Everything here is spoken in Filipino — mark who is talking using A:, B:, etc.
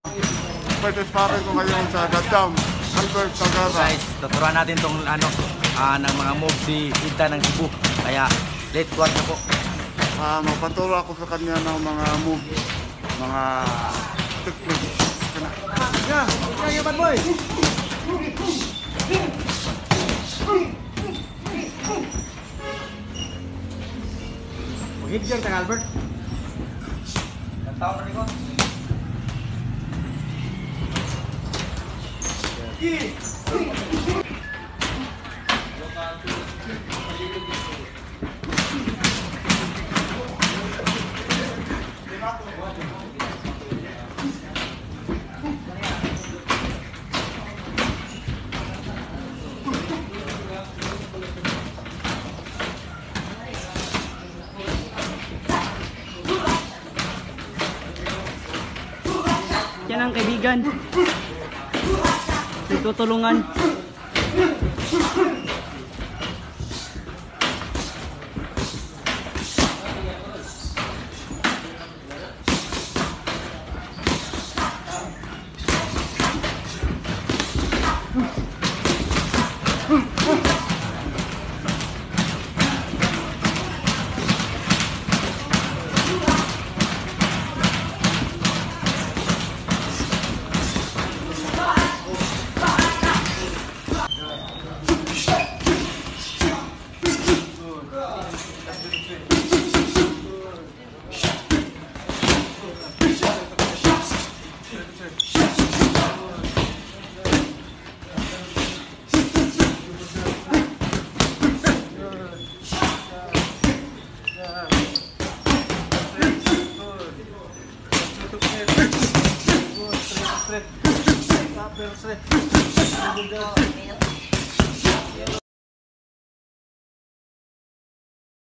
A: Pwede sparring ko ngayon sa Gadam, Albert Tagara.
B: Guys, tuturuan natin tong ng mga moves si Ita ng Cebu. Kaya, let's watch na po.
A: Magpaturo ako sa kanya ng mga moves, mga techniques.
C: Yeah, bad boy. Hit dyan kang Albert.
B: Tao na rin ko.
D: Yan ang kaibigan. Tutulungan.